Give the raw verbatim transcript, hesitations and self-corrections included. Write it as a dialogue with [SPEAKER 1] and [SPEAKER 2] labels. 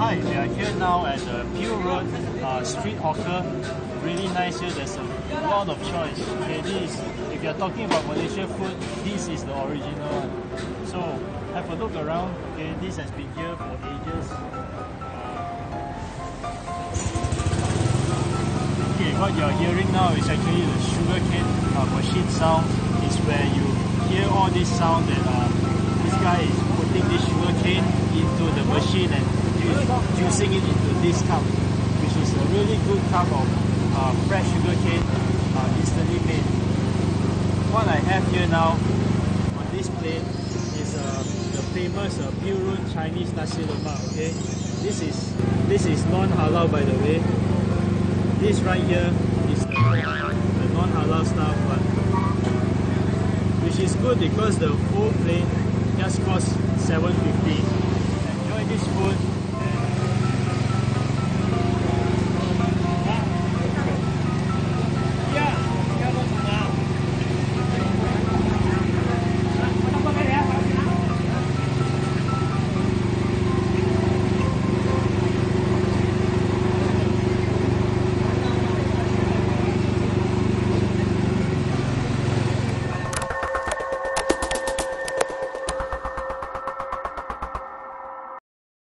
[SPEAKER 1] Hi, we are here now at the Peel Road uh, street hawker. Really nice here. There's a lot of choice. Okay, this if you're talking about Malaysia food, this is the original one. So have a look around. Okay, this has been here for ages. Okay, what you're hearing now is actually the sugarcane uh, machine sound. It's where you hear all this sound that uh, this guy is putting this sugarcane into the machine and juicing it into this cup, which is a really good cup of uh, fresh sugarcane uh, instantly made. What I have here now on this plate is uh, the famous uh, Peel Road Chinese Nasi Lemak. Okay, this is this is non-halal, by the way. This right here is the, the non-halal stuff, but which is good because the full plate just costs seven fifty. Enjoy this food.